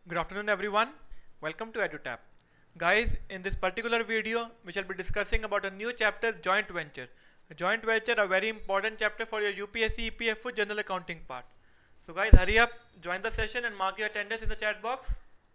Good afternoon everyone. Welcome to EduTap. Guys, in this particular video, we shall be discussing about a new chapter, joint venture. A joint venture, a very important chapter for your UPSC EPFO general accounting part. So guys, hurry up, join the session and mark your attendance in the chat box.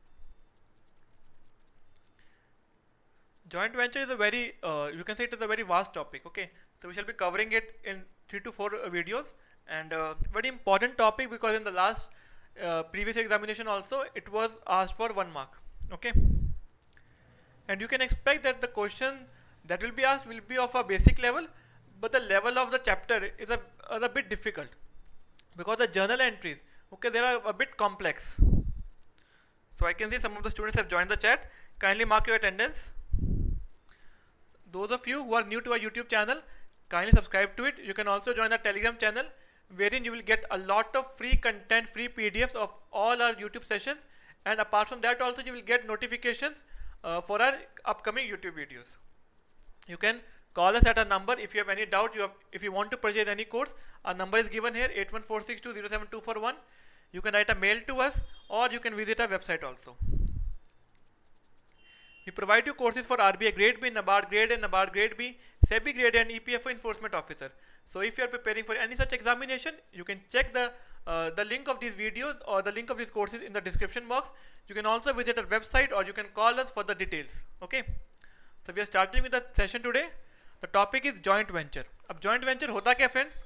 Joint venture is a very, you can say it is a very vast topic, okay? So we shall be covering it in 3 to 4 videos, and very important topic because in the last previous examination also it was asked for 1 mark, okay? And you can expect that the question that will be asked will be of a basic level, but the level of the chapter is a bit difficult because the journal entries, okay, they are a bit complex. So I can see some of the students have joined the chat. Kindly mark your attendance. Those of you who are new to our YouTube channel, kindly subscribe to it. You can also join our Telegram channel, wherein you will get a lot of free content, free PDFs of all our YouTube sessions, and apart from that also you will get notifications for our upcoming YouTube videos. You can call us at our number if you have any doubt, if you want to purchase any course. Our number is given here, 81462072241. You can write a mail to us or you can visit our website also. We provide you courses for RBI Grade B, NABARD Grade A, NABARD Grade B, SEBI Grade A and EPFO Enforcement Officer. So if you are preparing for any such examination, you can check the link of these videos or the link of these courses in the description box. You can also visit our website or you can call us for the details. Okay. So we are starting with the session today. The topic is joint venture. अब joint venture होता क्या friends?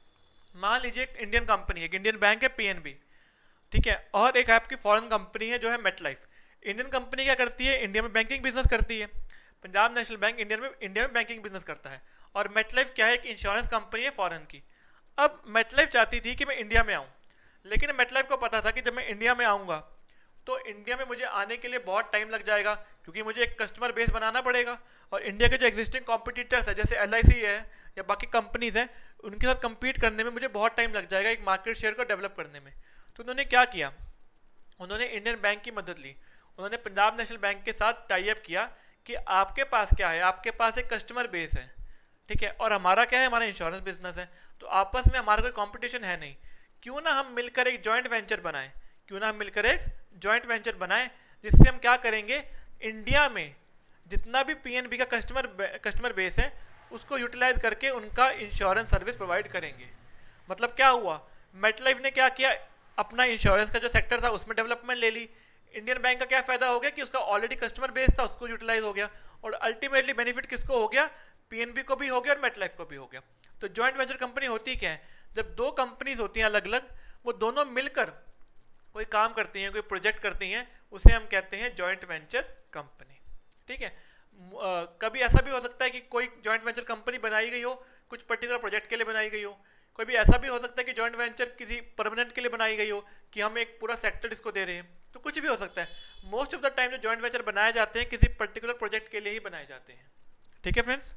मान लीजिए एक Indian company है, एक Indian bank है PNB, ठीक है, और एक आपकी फॉरेन कंपनी है जो है मेटलाइफ. इंडियन कंपनी क्या करती है? इंडिया में बैंकिंग बिजनेस करती है. पंजाब नेशनल बैंक इंडिया में बैंकिंग बिजनेस करता है. और मेटलाइफ क्या है? एक इंश्योरेंस कंपनी है फॉरेन की. अब मेटलाइफ चाहती थी कि मैं इंडिया में आऊँ, लेकिन मेटलाइफ को पता था कि जब मैं इंडिया में आऊँगा तो इंडिया में मुझे आने के लिए बहुत टाइम लग जाएगा, क्योंकि मुझे एक कस्टमर बेस बनाना पड़ेगा. और इंडिया के जो एग्जिस्टिंग कॉम्पिटिटर्स है जैसे LIC है या बाकी कंपनीज हैं, उनके साथ कम्पीट करने में मुझे बहुत टाइम लग जाएगा एक मार्केट शेयर को डेवलप करने में. तो उन्होंने क्या किया? उन्होंने इंडियन बैंक की मदद ली. उन्होंने पंजाब नेशनल बैंक के साथ टाई अप किया कि आपके पास क्या है? आपके पास एक कस्टमर बेस है, ठीक है, और हमारा क्या है? हमारा इंश्योरेंस बिजनेस है. तो आपस में हमारा कोई कंपटीशन है नहीं, क्यों ना हम मिलकर एक जॉइंट वेंचर बनाएं? क्यों ना हम मिलकर एक जॉइंट वेंचर बनाएं जिससे हम क्या करेंगे? इंडिया में जितना भी पीएनबी का कस्टमर बेस है उसको यूटिलाइज करके उनका इंश्योरेंस सर्विस प्रोवाइड करेंगे. मतलब क्या हुआ? मेटलाइफ ने क्या किया? अपना इंश्योरेंस का जो सेक्टर था उसमें डेवलपमेंट ले ली. इंडियन बैंक का क्या फायदा हो गया कि उसका ऑलरेडी कस्टमर बेस था, उसको यूटिलाइज हो गया. और अल्टीमेटली बेनिफिट किसको हो गया? पीएनबी को भी हो गया और मेटलाइफ को भी हो गया. तो जॉइंट वेंचर कंपनी होती क्या है? जब दो कंपनीज होती हैं अलग अलग, वो दोनों मिलकर कोई काम करती हैं, कोई प्रोजेक्ट करती हैं, उसे हम कहते हैं जॉइंट वेंचर कंपनी. ठीक है. कभी ऐसा भी हो सकता है कि कोई जॉइंट वेंचर कंपनी बनाई गई हो कुछ पर्टिकुलर प्रोजेक्ट के लिए बनाई गई हो. कोई भी ऐसा भी हो सकता है कि जॉइंट वेंचर किसी परमानेंट के लिए बनाई गई हो कि हम एक पूरा सेक्टर इसको दे रहे हैं. तो कुछ भी हो सकता है. मोस्ट ऑफ द टाइम जो जॉइंट वेंचर बनाए जाते हैं किसी पर्टिकुलर प्रोजेक्ट के लिए ही बनाए जाते हैं. ठीक है friends.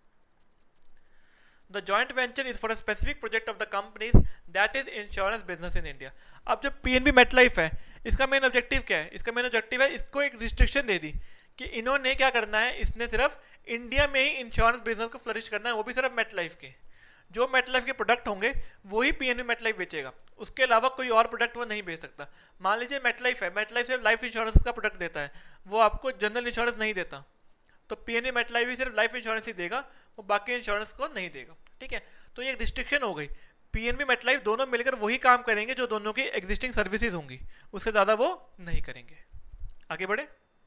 The joint venture is for a specific project of the companies that is insurance business in India. अब जो PNB MetLife है, इसका मेन ऑब्जेक्टिव क्या है? इसका मेन ऑब्जेक्टिव है इसको एक रिस्ट्रिक्शन दे दी कि इन्होंने क्या करना है, इसने सिर्फ इंडिया में ही इंश्योरेंस बिजनेस को फ्लरिश करना है, वो भी सिर्फ मेटलाइफ के. जो मेटलाइफ के प्रोडक्ट होंगे वही पीएनबी मेटलाइफ बेचेगा, उसके अलावा कोई और प्रोडक्ट वो नहीं बेच सकता. मान लीजिए मेटलाइफ है, मेटलाइफ सिर्फ लाइफ इंश्योरेंस का प्रोडक्ट देता है, वो आपको जनरल इंश्योरेंस नहीं देता. तो पीएनबी मेटलाइफ भी सिर्फ लाइफ इंश्योरेंस ही देगा, वो बाकी इंश्योरेंस को नहीं देगा. ठीक है. तो ये रिस्ट्रिक्शन हो गई. पीएनबी मेटलाइफ दोनों मिलकर वही काम करेंगे जो दोनों की एग्जिस्टिंग सर्विसेज होंगी, उससे ज्यादा वो नहीं करेंगे. आगे बढ़े.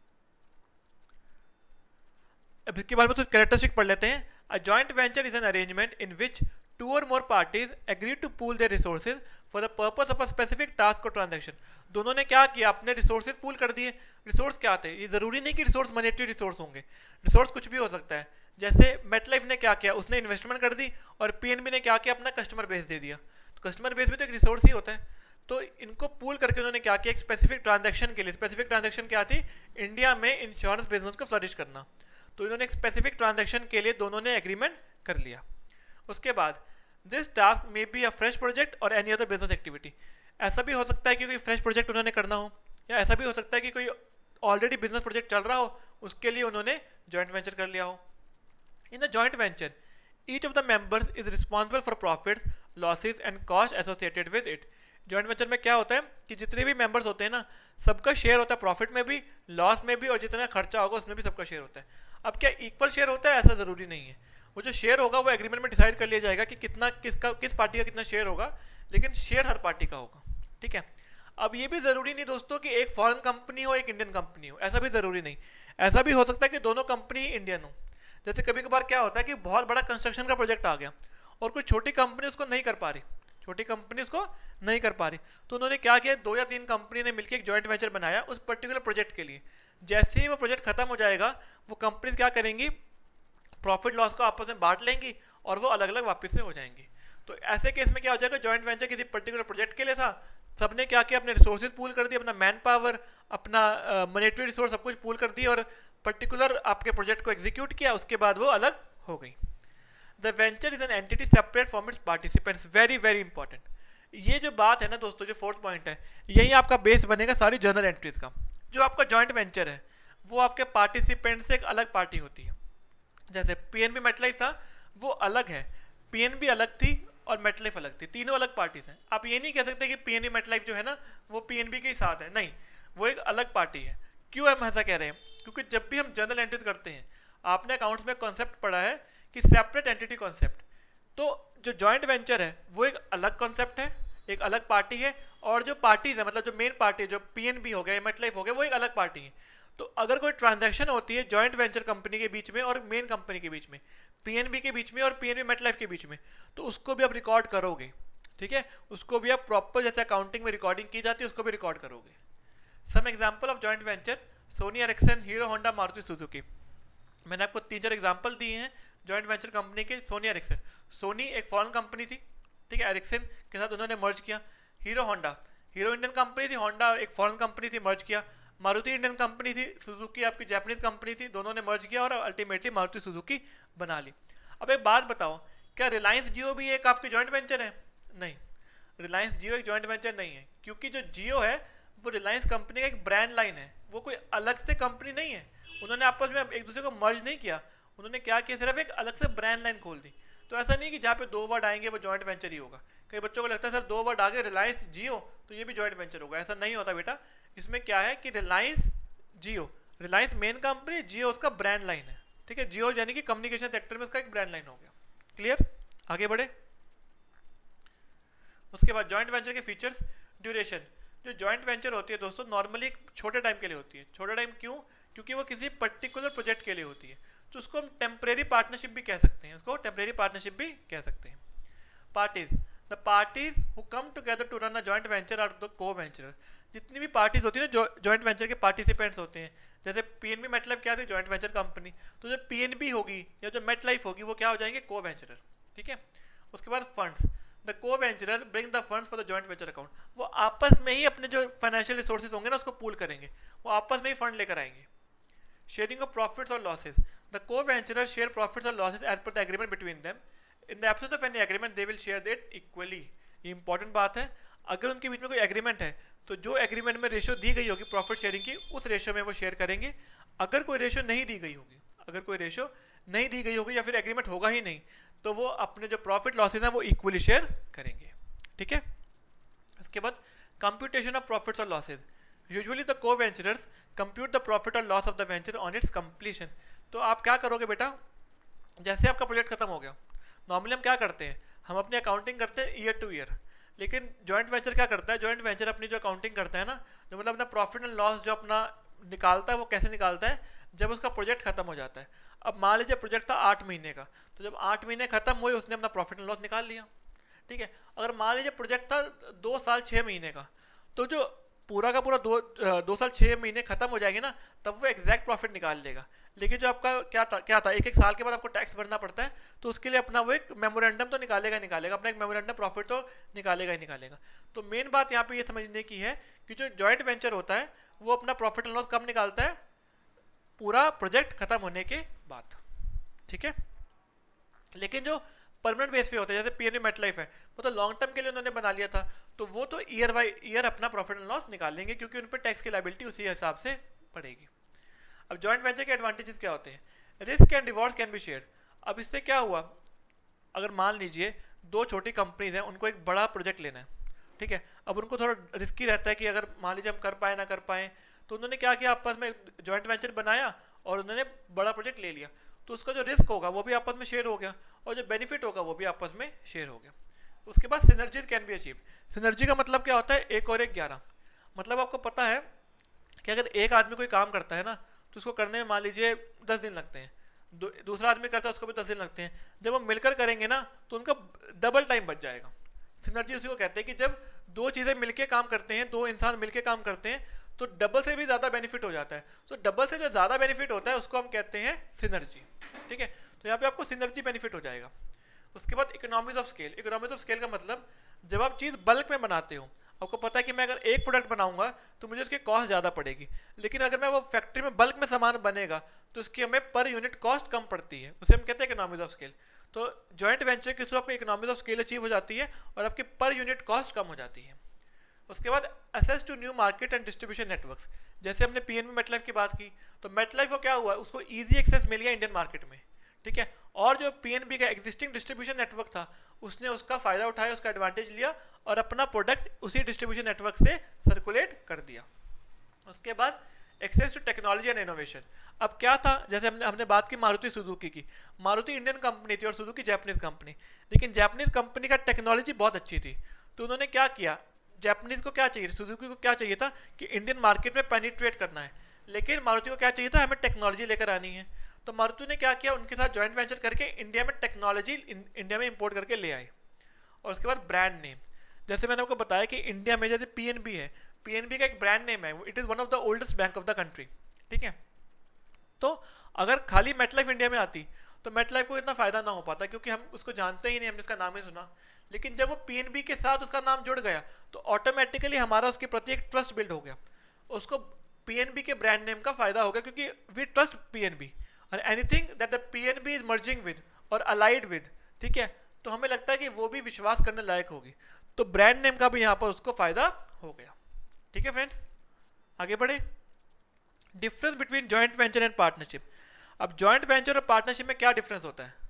अब इसके बारे में कुछ कैरेक्टरिस्टिक पढ़ लेते हैं. A joint venture is an arrangement in which two or more parties agree to pool their resources for the purpose of a specific task or transaction. दोनों ने क्या किया? अपने रिसोर्सेज पूल कर दिए. रिसोर्स क्या थे? ये जरूरी नहीं कि रिसोर्स मॉनेटरी रिसोर्स होंगे, रिसोर्स कुछ भी हो सकता है. जैसे मेटलाइफ ने क्या किया? उसने इन्वेस्टमेंट कर दी और पीएनबी ने क्या किया? अपना कस्टमर बेस दे दिया. तो कस्टमर बेस भी तो एक रिसोर्स ही होता है. तो इनको पूल करके उन्होंने क्या किया? एक स्पेसिफिक ट्रांजेक्शन के लिए. स्पेसिफिक ट्रांजेक्शन क्या थी? इंडिया में इंश्योरेंस बिजनेस को फ्लरिश करना. तो इन्होंने एक स्पेसिफिक ट्रांजेक्शन के लिए दोनों ने एग्रीमेंट कर लिया. उसके बाद this task may be a fresh project और एनी अदर बिजनेस एक्टिविटी. ऐसा भी हो सकता है कि कोई फ्रेश प्रोजेक्ट उन्होंने करना हो, या ऐसा भी हो सकता है कि कोई ऑलरेडी बिजनेस प्रोजेक्ट चल रहा हो, उसके लिए उन्होंने जॉइंट वेंचर कर लिया हो. In the joint venture each of the members is responsible for profits, losses and cost associated with it. Joint venture में क्या होता है कि जितने भी मेंबर्स होते हैं ना, सबका शेयर होता है, प्रॉफिट में भी, लॉस में भी, और जितना खर्चा होगा उसमें भी सबका शेयर होता है। अब क्या इक्वल शेयर होता है? ऐसा जरूरी नहीं है। वो जो शेयर होगा वो एग्रीमेंट में डिसाइड कर लिया जाएगा कि कितना किस पार्टी का कितना शेयर होगा, लेकिन शेयर हर पार्टी का होगा। ठीक है। अब ये भी जरूरी नहीं दोस्तों कि एक फॉरेन कंपनी हो एक इंडियन कंपनी हो, ऐसा भी जरूरी नहीं। ऐसा भी हो सकता है कि दोनों कंपनी इंडियन हो। जैसे कभी कभार क्या होता है कि बहुत बड़ा कंस्ट्रक्शन का प्रोजेक्ट आ गया और कोई छोटी कंपनी उसको नहीं कर पा रही, छोटी कंपनी उसको नहीं कर पा रही, तो उन्होंने क्या किया, 2 या 3 कंपनी ने मिलकर एक जॉइंट वेंचर बनाया उस पर्टिकुलर प्रोजेक्ट के लिए। जैसे ही वो प्रोजेक्ट खत्म हो जाएगा, वो कंपनी क्या करेंगी, प्रॉफिट लॉस को आपस में बांट लेंगी और वो अलग अलग वापस से हो जाएंगी। तो ऐसे केस में क्या हो जाएगा, जॉइंट वेंचर किसी पर्टिकुलर प्रोजेक्ट के लिए था, सबने क्या किया, अपने रिसोर्सेज पूल कर दिए, अपना मैन पावर, अपना मॉनेटरी रिसोर्स सब कुछ पूल कर दिया और पर्टिकुलर आपके प्रोजेक्ट को एग्जीक्यूट किया, उसके बाद वो अलग हो गई। The venture is an entity separate from its participants, very very important. ये जो बात है ना दोस्तों, जो 4th पॉइंट है, यही आपका बेस बनेगा सारी जर्नल एंट्रीज का। जो आपका जॉइंट वेंचर है वो आपके पार्टिसिपेंट से एक अलग पार्टी होती है। जैसे पीएनबी मेटलाइफ था, वो अलग है, पीएनबी अलग थी और मेटलाइफ अलग थी, तीनों अलग पार्टीज हैं। आप ये नहीं कह सकते कि पीएनबी मेटलाइफ जो है ना वो पीएनबी के साथ है, नहीं, वो एक अलग पार्टी है। क्यों हम ऐसा कह रहे हैं? क्योंकि जब भी हम जर्नल एंट्रीज करते हैं, आपने अकाउंट्स में कॉन्सेप्ट पढ़ा है कि सेपरेट एंटिटी कॉन्सेप्ट। तो जो जॉइंट वेंचर है वो एक अलग कॉन्सेप्ट है, एक अलग पार्टी है, और जो पार्टीज है, मतलब जो मेन पार्टी, जो पीएनबी हो गया, मेटलाइफ हो गया, वो एक अलग पार्टी है। तो अगर कोई ट्रांजैक्शन होती है जॉइंट वेंचर कंपनी के बीच में और मेन कंपनी के बीच में, पीएनबी के बीच में और पीएनबी मेटलाइफ के बीच में, तो उसको भी आप रिकॉर्ड करोगे। ठीक है, उसको भी आप प्रॉपर जैसे अकाउंटिंग में रिकॉर्डिंग की जाती है उसको भी रिकॉर्ड करोगे। Some example of joint venture, Sony Ericsson, Hero Honda, Maruti Suzuki. मैंने आपको 3-4 एग्जांपल दिए हैं जॉइंट वेंचर कंपनी के। सोनी एरिक्सन, सोनी एक फॉरेन कंपनी थी, ठीक है, एरिक्सन के साथ उन्होंने मर्ज किया। Hero Honda, Hero Indian company थी, होंडा एक फॉरेन कंपनी थी, मर्ज किया। मारुति इंडियन कंपनी थी, सुजुकी आपकी जापानीज कंपनी थी, दोनों ने मर्ज किया और अल्टीमेटली मारुति सुजुकी बना ली। अब एक बात बताओ, क्या रिलायंस जियो भी एक आपकी जॉइंट वेंचर है? नहीं, रिलायंस जियो एक जॉइंट वेंचर नहीं है, क्योंकि जो जियो है वो रिलायंस कंपनी का एक ब्रांड लाइन है, वो कोई अलग से कंपनी नहीं है। उन्होंने आपस में एक दूसरे को मर्ज नहीं किया, उन्होंने क्या किया, सिर्फ एक अलग से ब्रांड लाइन खोल दी। तो ऐसा नहीं कि जहाँ पे 2 वर्ड आएंगे वो जॉइंट वेंचर ही होगा। कई बच्चों को लगता है सर 2 वर्ड आ गए रिलायंस जियो तो ये भी जॉइंट वेंचर होगा, ऐसा नहीं होता बेटा। इसमें क्या है कि रिलायंस जियो, रिलायंस मेन कंपनी, जियो उसका ब्रांड लाइन है। ठीक है, जियो यानी कि कम्युनिकेशन सेक्टर में उसका एक ब्रांड लाइन हो गया। क्लियर? आगे बढ़े। उसके बाद जॉइंट वेंचर के फीचर्स। ड्यूरेशन, जो जॉइंट वेंचर होती है दोस्तों नॉर्मली एक छोटे टाइम के लिए होती है। छोटा टाइम क्यों? क्योंकि वो किसी पर्टिकुलर प्रोजेक्ट के लिए होती है, तो उसको हम टेम्परेरी पार्टनरशिप भी कह सकते हैं, उसको टेम्परेरी पार्टनरशिप भी कह सकते हैं। Parties, the parties who come together to run a joint venture are the co venture. जितनी भी पार्टीज होती है ना जॉइंट वेंचर के पार्टिसिपेंट्स होते हैं, जैसे पीएनबी मेटलाइफ क्या थी, जॉइंट वेंचर कंपनी, तो जो पीएनबी होगी या जो मेटलाइफ होगी वो क्या हो जाएंगे, को वेंचरर। ठीक है। उसके बाद funds, the co venturer bring the funds for the joint venture account. वो आपस में ही अपने जो फाइनेंशियल रिसोर्सेज होंगे ना उसको पूल करेंगे, वो आपस में ही फंड लेकर आएंगे। शेयरिंग ऑफ प्रॉफिट्स और losses, the co venturer share profits और losses as per the agreement between them. In the absence of any agreement they will share that equally. ये इंपॉर्टेंट बात है, अगर उनके बीच में कोई एग्रीमेंट है तो जो एग्रीमेंट में रेशियो दी गई होगी प्रॉफिट शेयरिंग की, उस रेशियो में वो शेयर करेंगे। अगर कोई रेशियो नहीं दी गई होगी, अगर कोई रेशियो नहीं दी गई होगी या फिर एग्रीमेंट होगा ही नहीं, तो वो अपने जो प्रॉफिट लॉसेज हैं वो इक्वली शेयर करेंगे। ठीक है। इसके बाद कंप्यूटेशन ऑफ प्रॉफिट्स और losses, usually the co venturers compute the profit और loss of the venture on its completion. तो आप क्या करोगे बेटा, जैसे आपका प्रोजेक्ट खत्म हो गया, नॉर्मली हम क्या करते हैं, हम अपनी अकाउंटिंग करते हैं ईयर टू ईयर, लेकिन जॉइंट वेंचर क्या करता है, जॉइंट वेंचर अपनी जो अकाउंटिंग करता है ना, जो मतलब अपना प्रॉफिट एंड लॉस जो अपना निकालता है, वो कैसे निकालता है, जब उसका प्रोजेक्ट खत्म हो जाता है। अब मान लीजिए प्रोजेक्ट था 8 महीने का, तो जब 8 महीने खत्म हुए उसने अपना प्रॉफिट एंड लॉस निकाल लिया। ठीक है। अगर मान लीजिए प्रोजेक्ट था 2 साल 6 महीने का, तो जो पूरा का पूरा 2 साल 6 महीने खत्म हो जाएंगे ना, तब वो एग्जैक्ट प्रॉफिट निकाल लेगा। लेकिन जो आपका क्या था एक साल के बाद आपको टैक्स भरना पड़ता है, तो उसके लिए अपना वो एक मेमोरेंडम तो निकालेगा अपना एक मेमोरेंडम प्रॉफिट तो निकालेगा। तो मेन बात यहाँ पे ये समझने की है कि जो जॉइंट वेंचर होता है वो अपना प्रॉफिट एंड लॉस कब निकालता है, पूरा प्रोजेक्ट खत्म होने के बाद। ठीक है। लेकिन जो परमानेंट बेस पे होता है, जैसे पीएनबी मेटलाइफ है, वो तो लॉन्ग टर्म के लिए उन्होंने बना लिया था, तो वो तो ईयर बाय ईयर अपना प्रॉफिट एंड लॉस निकाल लेंगे, क्योंकि उन पर टैक्स की लायबिलिटी उसी हिसाब से पड़ेगी। अब जॉइंट वेंचर के एडवांटेजेस क्या होते हैं, risk and rewards can be share. अब इससे क्या हुआ, अगर मान लीजिए 2 छोटी कंपनीज हैं, उनको एक बड़ा प्रोजेक्ट लेना है, ठीक है। अब उनको थोड़ा रिस्की रहता है कि अगर मान लीजिए हम कर पाए ना कर पाए, तो उन्होंने क्या किया, आपस में जॉइंट वेंचर बनाया और उन्होंने बड़ा प्रोजेक्ट ले लिया, तो उसका जो रिस्क होगा वो भी आपस में शेयर हो गया और जो बेनिफिट होगा वो भी आपस में शेयर हो गया। उसके बाद synergy can be achieve. Synergy का मतलब क्या होता है, एक और एक 11। मतलब आपको पता है कि अगर एक आदमी कोई काम करता है ना, तो उसको करने में मान लीजिए 10 दिन लगते हैं, दूसरा आदमी करता है उसको भी 10 दिन लगते हैं। जब वो मिलकर करेंगे ना तो उनका डबल टाइम बच जाएगा। सिनर्जी उसी को कहते हैं कि जब दो चीज़ें मिलके काम करते हैं, दो इंसान मिलके काम करते हैं, तो डबल से भी ज़्यादा बेनिफिट हो जाता है। तो डबल से जो ज़्यादा बेनिफिट होता है उसको हम कहते हैं सिनर्जी। ठीक है, तो यहाँ पे आपको सिनर्जी बेनिफिट हो जाएगा। उसके बाद economies of scale. Economies of scale का मतलब जब आप चीज़ बल्क में बनाते हो, आपको पता है कि मैं अगर एक प्रोडक्ट बनाऊंगा तो मुझे उसकी कॉस्ट ज़्यादा पड़ेगी, लेकिन अगर मैं वो फैक्ट्री में बल्क में सामान बनेगा तो उसकी हमें पर यूनिट कॉस्ट कम पड़ती है, उसे हम कहते हैं इकोनॉमीज ऑफ स्केल। तो जॉइंट वेंचर के थ्रू आपको इकोनॉमीज ऑफ स्केल अचीव हो जाती है और आपकी पर यूनिट कॉस्ट कम हो जाती है। उसके बाद access to new market and distribution networks. जैसे हमने पीएनबी मेटलाइफ की बात की, तो मेटलाइफ को क्या हुआ, उसको इजी एक्सेस मिल गया इंडियन मार्केट में। ठीक है, और जो पीएनबी का एग्जिस्टिंग डिस्ट्रीब्यूशन नेटवर्क था उसने उसका फायदा उठाया, उसका एडवांटेज लिया और अपना प्रोडक्ट उसी डिस्ट्रीब्यूशन नेटवर्क से सर्कुलेट कर दिया। उसके बाद access to technology and innovation. अब क्या था, जैसे हमने बात की मारुति सुजुकी की। मारुति इंडियन कंपनी थी और सुजुकी जापानीज कंपनी, लेकिन जापानीज कंपनी का टेक्नोलॉजी बहुत अच्छी थी, तो उन्होंने क्या किया, जापानीज को क्या चाहिए, सुजुकी को क्या चाहिए था कि इंडियन मार्केट में पेनिट्रेट करना है, लेकिन मारुति को क्या चाहिए था, हमें टेक्नोलॉजी लेकर आनी है। तो मारुति ने क्या किया, उनके साथ जॉइंट वेंचर करके इंडिया में टेक्नोलॉजी इंडिया में इंपोर्ट करके ले आए। और उसके बाद ब्रांड नेम, जैसे मैंने आपको बताया कि इंडिया में जैसे पीएनबी है, पीएनबी का एक ब्रांड नेम है, it is one of the oldest bank of the country. ठीक है, तो अगर खाली मेटलाइफ इंडिया में आती तो मेटलाइफ को इतना फायदा ना हो पाता, क्योंकि हम उसको जानते ही नहीं, हमने इसका नाम ही सुना। लेकिन जब वो पीएनबी के साथ उसका नाम जुड़ गया तो ऑटोमेटिकली हमारा उसके प्रति एक ट्रस्ट बिल्ड हो गया, उसको पीएनबी के ब्रांड नेम का फायदा हो गया, क्योंकि वी ट्रस्ट पीएनबी और anything that the PNB is merging with और अलाइड विद, ठीक है, तो हमें लगता है कि वो भी विश्वास करने लायक होगी। तो ब्रांड नेम का भी यहाँ पर उसको फायदा हो गया। ठीक है फ्रेंड्स, आगे बढ़े। Difference between joint venture and partnership. अब जॉइंट वेंचर और पार्टनरशिप में क्या डिफरेंस होता है,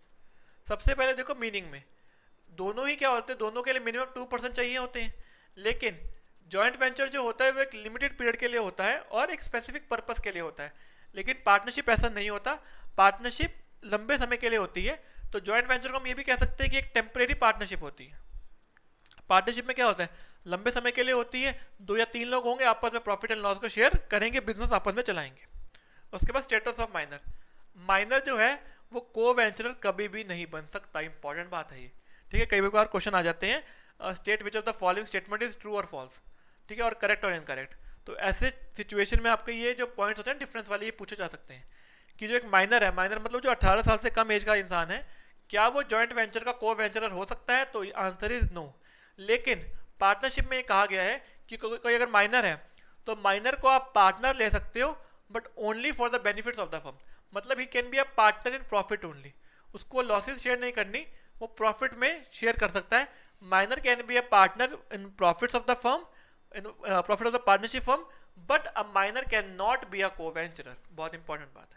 सबसे पहले देखो मीनिंग में, दोनों ही क्या होते हैं, दोनों के लिए मिनिमम 2% चाहिए होते हैं, लेकिन जॉइंट वेंचर जो होता है वो एक लिमिटेड पीरियड के लिए होता है और एक स्पेसिफिक पर्पस के लिए होता है, लेकिन पार्टनरशिप ऐसा नहीं होता, पार्टनरशिप लंबे समय के लिए होती है। तो जॉइंट वेंचर को हम ये भी कह सकते हैं कि एक टेम्परेरी पार्टनरशिप होती है। पार्टनरशिप में क्या होता है, लंबे समय के लिए होती है, 2 या 3 लोग होंगे, आपस में प्रॉफिट एंड लॉस को शेयर करेंगे, बिजनेस आपस में चलाएंगे। उसके बाद स्टेटस ऑफ माइनर। माइनर जो है वो को वेंचरर कभी भी नहीं बन सकता, इंपॉर्टेंट बात है ये। ठीक है, कई बार क्वेश्चन आ जाते हैं, state which of the following statement is true और फॉल्स, ठीक है, और करेक्ट और इनकरेक्ट। तो ऐसे सिचुएशन में आपके ये जो पॉइंट्स होते हैं डिफरेंस वाले, ये पूछे जा सकते हैं कि जो एक माइनर है, माइनर मतलब जो 18 साल से कम एज का इंसान है, क्या वो जॉइंट वेंचर का को वेंचरर हो सकता है, तो आंसर इज नो। लेकिन पार्टनरशिप में ये कहा गया है कि कोई अगर माइनर है तो माइनर को आप पार्टनर ले सकते हो, but only for the benefits of the firm. मतलब ही can be a partner in profit only, उसको लॉसेस शेयर नहीं करनी, वो प्रॉफिट में शेयर कर सकता है। Minor can be a partner in profits of the firm, in profit of the partnership firm, but a minor cannot be a co-venturer. बहुत important बात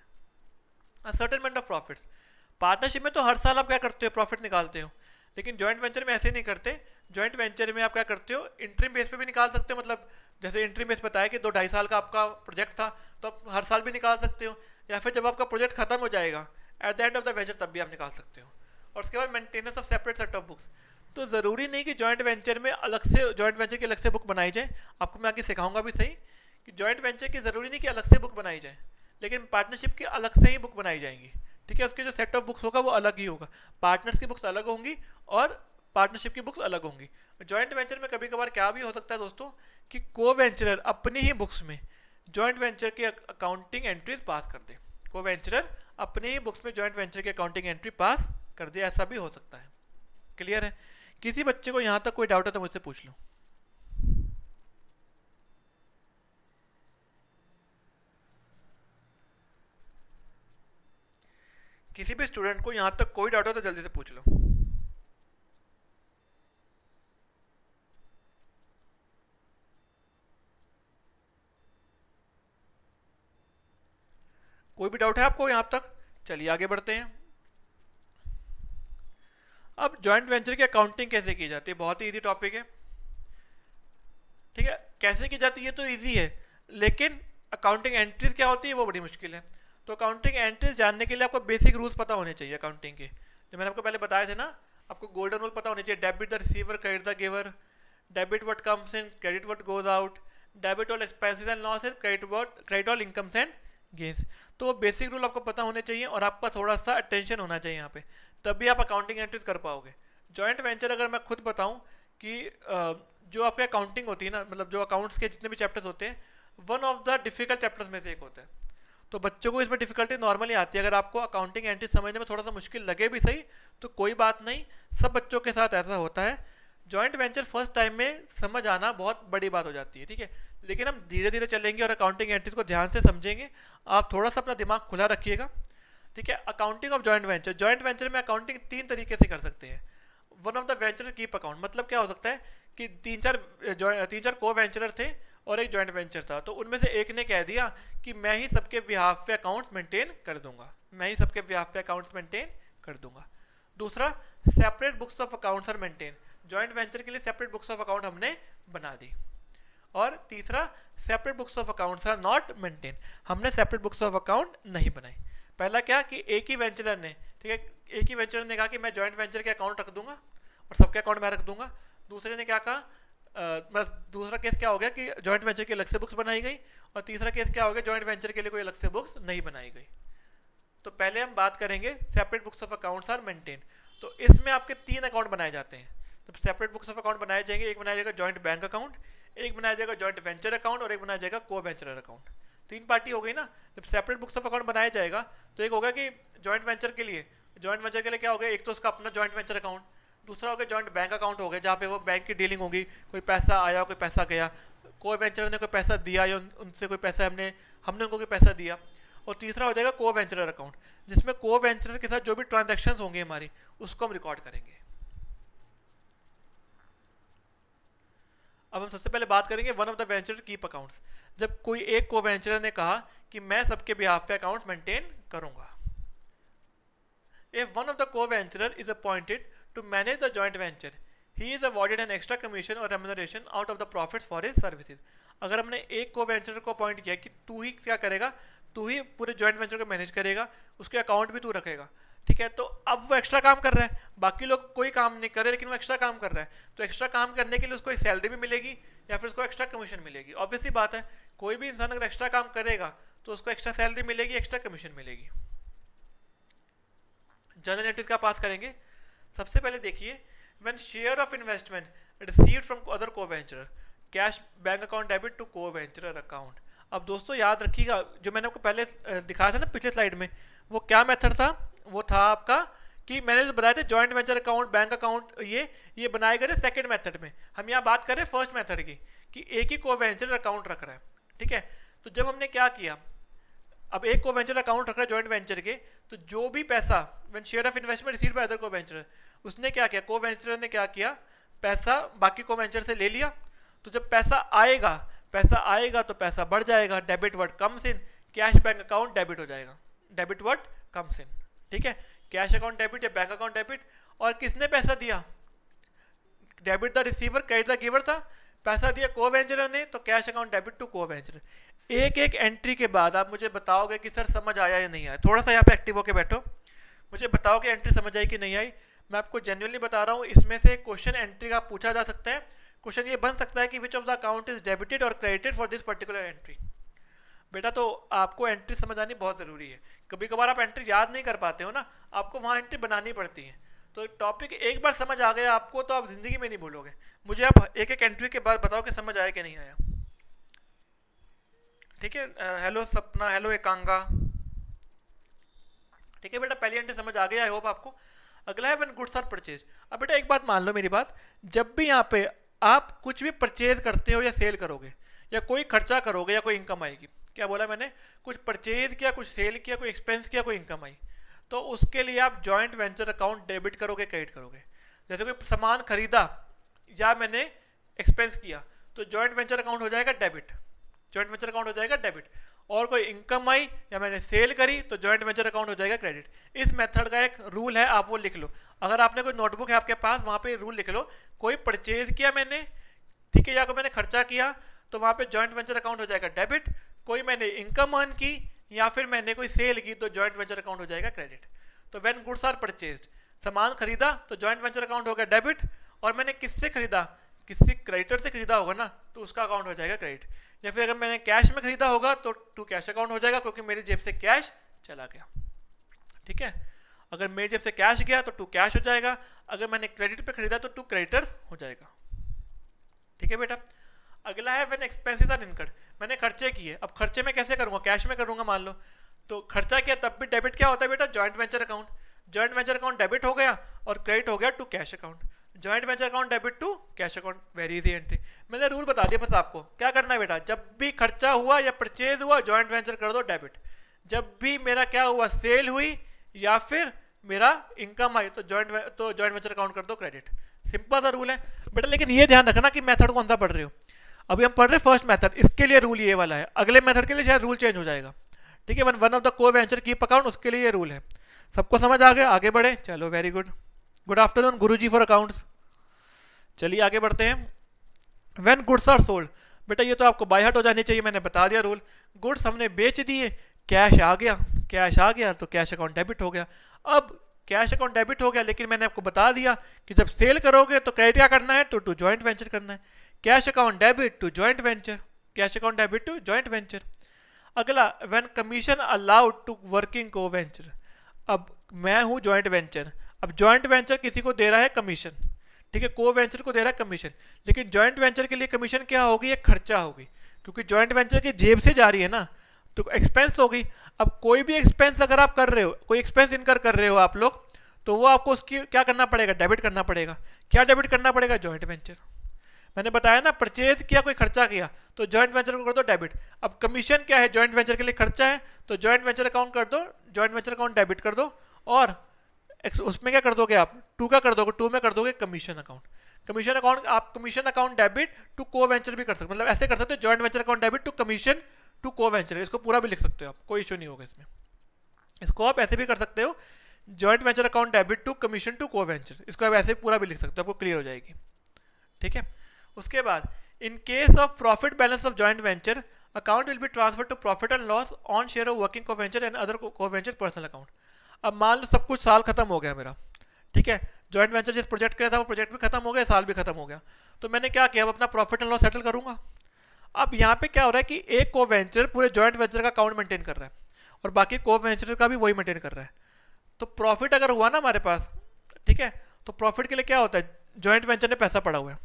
है। Settlement of profits. पार्टनरशिप में तो हर साल आप क्या करते हो, प्रॉफिट निकालते हो, लेकिन जॉइंट वेंचर में ऐसे नहीं करते। जॉइंट वेंचर में आप क्या करते हो, इंटरिम बेस पे भी निकाल सकते हो, मतलब जैसे इंटरिम बेस बताया कि 2-2.5 साल का आपका प्रोजेक्ट था, तो आप हर साल भी निकाल सकते हो, या फिर जब आपका प्रोजेक्ट खत्म हो जाएगा at the end of the venture तब भी आप निकाल सकते हो। और उसके बाद maintenance of separate set of books. तो ज़रूरी नहीं कि जॉइंट वेंचर में अलग से, जॉइंट वेंचर की अलग से बुक बनाई जाए, आपको मैं आगे सिखाऊंगा भी सही कि जॉइंट वेंचर की ज़रूरी नहीं कि अलग से बुक बनाई जाए, लेकिन पार्टनरशिप की अलग से ही बुक बनाई जाएंगी। ठीक है, उसके जो सेट ऑफ बुक्स होगा वो अलग ही होगा, पार्टनर्स की बुक्स अलग होंगी और पार्टनरशिप की बुक्स अलग होंगी। जॉइंट वेंचर में कभी कभार क्या भी हो सकता है दोस्तों कि को वेंचरर अपनी ही बुक्स में जॉइंट वेंचर की अकाउंटिंग एंट्रीज पास कर दे, को वेंचरर अपने ही बुक्स में जॉइंट वेंचर की अकाउंटिंग एंट्री पास कर दे, ऐसा भी हो सकता है। क्लियर है? किसी बच्चे को यहाँ तक कोई डाउट है तो मुझसे पूछ लो। किसी भी स्टूडेंट को यहाँ तक कोई डाउट हो तो जल्दी से पूछ लो। कोई भी डाउट है आपको यहाँ तक? चलिए आगे बढ़ते हैं। अब जॉइंट वेंचर की अकाउंटिंग कैसे की जाती है, बहुत ही इजी टॉपिक है। ठीक है, कैसे की जाती है तो ईजी है, लेकिन अकाउंटिंग एंट्रीज क्या होती है वो बड़ी मुश्किल है। तो अकाउंटिंग एंट्रीज जानने के लिए आपको बेसिक रूल्स पता होने चाहिए अकाउंटिंग के, जो मैंने आपको पहले बताए थे ना। आपको गोल्डन रूल पता होने चाहिए, debit the receiver credit the giver, debit what comes in credit what goes out, debit all expenses and losses credit all incomes and gains. तो वो बेसिक रूल आपको पता होने चाहिए और आपका थोड़ा सा अटेंशन होना चाहिए यहाँ पे, तभी आप अकाउंटिंग एंट्रीज कर पाओगे। जॉइंट वेंचर अगर मैं खुद बताऊँ कि जो आपके अकाउंटिंग होती है ना, मतलब जो अकाउंट्स के जितने भी चैप्टर्स होते हैं, one of the difficult chapters में से एक होता है। तो बच्चों को इसमें डिफिकल्टी नॉर्मली आती है। अगर आपको अकाउंटिंग एंट्री समझने में थोड़ा सा मुश्किल लगे भी सही तो कोई बात नहीं, सब बच्चों के साथ ऐसा होता है। जॉइंट वेंचर फर्स्ट टाइम में समझ आना बहुत बड़ी बात हो जाती है, ठीक है, लेकिन हम धीरे धीरे चलेंगे और अकाउंटिंग एंट्रीज को ध्यान से समझेंगे। आप थोड़ा सा अपना दिमाग खुला रखिएगा, ठीक है। Accounting of joint venture, joint venture में अकाउंटिंग 3 तरीके से कर सकते हैं। One of the venture keep account, मतलब क्या हो सकता है कि तीन चार को वेंचरर थे और एक जॉइंट वेंचर था, तो उनमें से एक ने कह दिया कि मैं ही सबके बिहाफ पे अकाउंट्स मेंटेन कर दूंगा, मैं ही सबके बिहाफ पे अकाउंट्स मेंटेन कर दूंगा। दूसरा, separate books of accounts are maintain, joint venture के लिए सेपरेट बुक्स ऑफ अकाउंट हमने बना दी। और तीसरा, separate books of accounts are not maintain, हमने सेपरेट बुक्स ऑफ अकाउंट नहीं बनाई। पहला क्या कि एक ही वेंचरर ने, ठीक है, एक ही वेंचरर ने कहा कि मैं जॉइंट वेंचर के अकाउंट रख दूंगा और सबके अकाउंट मैं रख दूंगा। दूसरे ने क्या कहा, दूसरा केस क्या हो गया कि जॉइंट वेंचर की अलग से बुक्स बनाई गई, और तीसरा केस क्या हो गया, जॉइंट वेंचर के लिए कोई अलग से बुक्स नहीं बनाई गई। तो पहले हम बात करेंगे separate books of accounts are maintain. तो इसमें आपके 3 अकाउंट बनाए जाते हैं। तो सेपरेट बुक्स ऑफ अकाउंट बनाए जाएंगे, एक बनाया जाएगा जॉइंट बैंक अकाउंट, एक बनाया जाएगा जॉइंट वेंचर अकाउंट और एक बनाया जाएगा को वेंचरर अकाउंट। 3 पार्टी हो गई ना। जब सेपरेट बुक्स ऑफ अकाउंट बनाया जाएगा तो एक होगा कि जॉइंट वेंचर के लिए क्या हो गया, एक तो उसका अपना जॉइंट वेंचर अकाउंट, दूसरा हो गया जॉइंट बैंक अकाउंट हो गया जहाँ पे वो बैंक की डीलिंग होगी, कोई पैसा आया कोई पैसा गया, को वेंचर ने कोई पैसा दिया या उनसे कोई पैसा हमने उनको कोई पैसा दिया। और तीसरा हो जाएगा को वेंचरर अकाउंट, जिसमें को वेंचरर के साथ जो भी ट्रांजैक्शंस होंगे हमारी उसको हम रिकॉर्ड करेंगे। अब हम सबसे पहले बात करेंगे one of the venture keep accounts. जब कोई एक को वेंचरर ने कहा कि मैं सबके बिहाफ पे अकाउंट्स मेंटेन करूंगा। If one of the co-venturer is appointed to manage the joint venture, he is awarded an extra commission or remuneration out of the profits for his services. अगर हमने एक co-venturer को appoint किया कि तू ही क्या करेगा, तू ही पूरे जॉइंट वेंचर को मैनेज करेगा, उसके अकाउंट भी तू रखेगा, ठीक है, तो अब वो एक्स्ट्रा काम कर रहा है, बाकी लोग कोई काम नहीं कर रहे लेकिन वो एक्स्ट्रा काम कर रहा है, तो एक्स्ट्रा काम करने के लिए उसको एक सैलरी भी मिलेगी या फिर उसको एक्स्ट्रा कमीशन मिलेगी। ऑब्वियसली बात है, कोई भी इंसान अगर एक्स्ट्रा काम करेगा तो उसको एक्स्ट्रा सैलरी मिलेगी, एक्स्ट्रा कमीशन मिलेगी। जर्नल एंट्रीज का पास करेंगे। सबसे पहले देखिए, when share of investment received from other co-venturer, cash bank account debit to co-venturer account. अब दोस्तों याद रखिएगा, जो मैंने आपको पहले दिखाया था ना पिछले स्लाइड में, वो क्या मेथड था, वो था आपका कि मैंने जो बताया था joint venture account, bank account, ये बनाए गए सेकंड मेथड में। हम यहाँ बात कर रहे हैं फर्स्ट मेथड की कि एक ही को-वेंचरर अकाउंट रख रहा है, ठीक है। तो जब हमने क्या किया, अब एक को-वेंचर अकाउंट रख रहा है जॉइंट वेंचर के, तो जो भी पैसा when share of investment received by other co-venturer, उसने क्या किया, को-वेंचरर ने क्या किया, पैसा बाकी को-वेंचर से ले लिया। तो जब पैसा आएगा तो पैसा बढ़ जाएगा, debit word comes in, cash bank account debit हो जाएगा, डेबिट वर्ड कम्स इन, ठीक है, कैश अकाउंट डेबिट या बैंक अकाउंट डेबिट। और किसने पैसा दिया, debit the receiver credit the giver था, पैसा दिया को-वेंचरर ने, तो cash account debit to co-venturer. एक एक एंट्री के बाद आप मुझे बताओगे कि सर समझ आया या नहीं आया। थोड़ा सा यहाँ पे एक्टिव होके बैठो, मुझे बताओ कि एंट्री समझ आई कि नहीं आई। मैं आपको जेन्युइनली बता रहा हूँ, इसमें से क्वेश्चन एंट्री का पूछा जा सकता है। क्वेश्चन ये बन सकता है कि which of the account is debited और credited for this particular entry. बेटा तो आपको एंट्री समझ आनी बहुत ज़रूरी है। कभी कभार आप एंट्री याद नहीं कर पाते हो ना, आपको वहाँ एंट्री बनानी पड़ती है। तो टॉपिक एक बार समझ आ गया आपको तो आप जिंदगी में नहीं भूलोगे। मुझे आप एक एक एंट्री के बाद बताओ कि समझ आया कि नहीं आया, ठीक है। हेलो सपना, हेलो एकांगा, ठीक है बेटा, पहली एंट्री समझ आ गया आई होप आपको। अगला है व्हेन गुड्स आर परचेज। अब बेटा एक बात मान लो मेरी बात, जब भी यहाँ पे आप कुछ भी परचेज करते हो या सेल करोगे या कोई खर्चा करोगे या कोई इनकम आएगी, क्या बोला मैंने, कुछ परचेज किया, कुछ सेल किया, कोई एक्सपेंस किया, कोई इनकम आई, तो उसके लिए आप जॉइंट वेंचर अकाउंट डेबिट करोगे, क्रेडिट करोगे। जैसे कोई सामान खरीदा या मैंने एक्सपेंस किया तो जॉइंट वेंचर अकाउंट हो जाएगा डेबिट, जॉइंट वेंचर अकाउंट हो जाएगा डेबिट। और कोई इनकम आई या मैंने सेल करी तो जॉइंट वेंचर अकाउंट हो जाएगा क्रेडिट। इस मेथड का एक रूल है, आप वो लिख लो। अगर आपने कोई नोटबुक है आपके पास, वहाँ पे रूल लिख लो। कोई परचेज किया मैंने, ठीक है, या अगर मैंने खर्चा किया तो वहां पे जॉइंट वेंचर अकाउंट हो जाएगा डेबिट, कोई मैंने इनकम अर्न की या फिर मैंने कोई सेल की तो जॉइंट वेंचर अकाउंट हो जाएगा क्रेडिट। तो व्हेन गुड्स आर परचेज्ड, सामान खरीदा तो जॉइंट वेंचर अकाउंट हो गया डेबिट, और मैंने किससे खरीदा, किसी क्रेडिटर से खरीदा होगा ना, तो उसका अकाउंट हो जाएगा क्रेडिट। या फिर अगर मैंने कैश में खरीदा होगा तो टू कैश अकाउंट हो जाएगा, क्योंकि मेरी जेब से कैश चला गया। ठीक है, अगर मेरी जेब से कैश गया तो टू कैश हो जाएगा, अगर मैंने क्रेडिट पे खरीदा तो टू क्रेडिटर्स हो जाएगा। ठीक है बेटा। अगला है व्हेन एक्सपेंसेस आर इनकर्ड, मैंने खर्चे किए, अब खर्चे में कैसे करूंगा, कैश में करूंगा मान लो, तो खर्चा किया तब भी डेबिट क्या होता है बेटा, joint venture account. Joint venture account debit हो गया और क्रेडिट हो गया to cash account. Joint venture account debit to cash account, very easy entry. मैंने रूल बता दिया बस आपको, क्या करना है बेटा, जब भी खर्चा हुआ या परचेज हुआ जॉइंट वेंचर कर दो डेबिट, जब भी मेरा क्या हुआ सेल हुई या फिर मेरा इनकम आई तो जॉइंट वेंचर अकाउंट कर दो क्रेडिट। सिंपल सा रूल है बेटा, लेकिन ये ध्यान रखना कि मेथड कौन सा पढ़ रहे हो। अभी हम पढ़ रहे फर्स्ट मेथड, इसके लिए रूल ये वाला है, अगले मेथड के लिए शायद रूल चेंज हो जाएगा। ठीक है, one of the co venture keep account, उसके लिए ये रूल है। सबको समझ आ गया, आगे बढ़े, चलो very good. Good afternoon Guruji for accounts. चलिए आगे बढ़ते हैं। व्हेन गुड्स आर सोल्ड, बेटा ये तो आपको बाय हार्ट हो जानी चाहिए, मैंने बता दिया रूल। गुड्स हमने बेच दिए, कैश आ गया, कैश आ गया तो कैश अकाउंट डेबिट हो गया। अब कैश अकाउंट डेबिट हो गया, लेकिन मैंने आपको बता दिया कि जब सेल करोगे तो क्रेडिट क्या करना है, तो टू जॉइंट वेंचर करना है। Cash account debit to joint venture, cash account debit to joint venture. अगला when commission allowed to working co venture, अब मैं हूं जॉइंट वेंचर, अब जॉइंट वेंचर किसी को दे रहा है कमीशन, ठीक है, को वेंचर को दे रहा है कमीशन, लेकिन जॉइंट वेंचर के लिए कमीशन क्या होगी, एक खर्चा होगी, क्योंकि जॉइंट वेंचर की जेब से जा रही है ना, तो एक्सपेंस होगी। अब कोई भी एक्सपेंस अगर आप कर रहे हो, कोई एक्सपेंस इनकर कर रहे हो आप लोग, तो वो आपको उसकी क्या करना पड़ेगा, डेबिट करना पड़ेगा। क्या डेबिट करना पड़ेगा, जॉइंट वेंचर। मैंने बताया ना, परचेज किया, कोई खर्चा किया तो जॉइंट वेंचर को कर दो डेबिट। अब कमीशन क्या है, जॉइंट वेंचर के लिए खर्चा है, तो जॉइंट वेंचर अकाउंट कर दो, जॉइंट वेंचर अकाउंट डेबिट कर दो, और उसमें क्या कर दोगे आप, टू का कर दोगे, टू में कर दोगे कमीशन अकाउंट। कमीशन अकाउंट आप commission account debit to co venture भी कर सकते, मतलब ऐसे कर सकते हो, joint venture account debit to commission to co venture, इसको पूरा भी लिख सकते हो आप, कोई इशू नहीं होगा इसमें। इसको आप ऐसे भी कर सकते हो, joint venture account debit to commission to co venture, इसको आप ऐसे पूरा भी लिख सकते हो, आपको क्लियर हो जाएगी। ठीक है, उसके बाद in case of profit balance of joint venture account will be transfer to profit and loss on share of working co venture and other co venture personal account. अब मान लो सब कुछ साल खत्म हो गया मेरा, ठीक है, जॉइंट वेंचर जिस प्रोजेक्ट किया था वो प्रोजेक्ट भी खत्म हो गया, साल भी खत्म हो गया, तो मैंने क्या किया, अब अपना प्रॉफिट एंड लॉस सेटल करूंगा। अब यहाँ पे क्या हो रहा है कि एक को वेंचर पूरे जॉइंट वेंचर का अकाउंट मेंटेन कर रहा है और बाकी को वेंचर का भी वही मेंटेन कर रहा है। तो प्रॉफिट अगर हुआ ना हमारे पास, ठीक है, तो प्रॉफिट के लिए क्या होता है, जॉइंट वेंचर ने पैसा पड़ा हुआ है,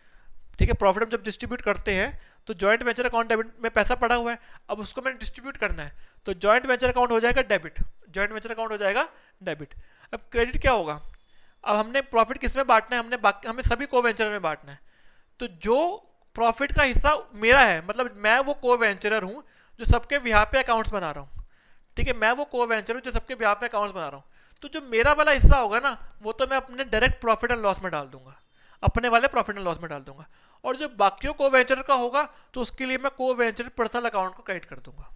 ठीक है, प्रॉफिट हम जब डिस्ट्रीब्यूट करते हैं तो जॉइंट वेंचर अकाउंट डेबिट में पैसा पड़ा हुआ है, अब उसको मैंने डिस्ट्रीब्यूट करना है, तो जॉइंट वेंचर अकाउंट हो जाएगा डेबिट, जॉइंट वेंचर अकाउंट हो जाएगा डेबिट। अब क्रेडिट क्या होगा, अब हमने प्रॉफिट किस में बांटना है, हमें सभी को वेंचर में बांटना है, तो जो प्रॉफिट का हिस्सा मेरा है, मतलब मैं वो को वेंचरर हूं जो सबके बिहाफ पे अकाउंट्स बना रहा हूं, ठीक है, मैं वो को वेंचर हूं जो सबके बिहाफ पे अकाउंट्स बना रहा हूं, तो जो मेरा वाला हिस्सा होगा ना वो तो मैं अपने डायरेक्ट प्रॉफिट एंड लॉस में डाल दूंगा, अपने वाले प्रॉफिट एंड लॉस में डाल दूंगा, और जो बाकियों को वेंचर का होगा तो उसके लिए मैं को वेंचर पर्सनल अकाउंट को क्रेडिट कर दूंगा।